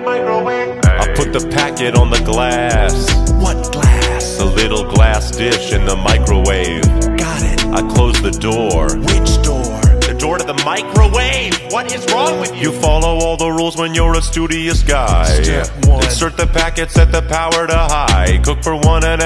microwave. I put the packet on the glass. What glass? The little glass dish in the microwave. Got it. I close the door. Which door? The door to the microwave. What is wrong with you? You follow all the rules when you're a studious guy. Step one. Insert the packet, set the power to high. Cook for 1.5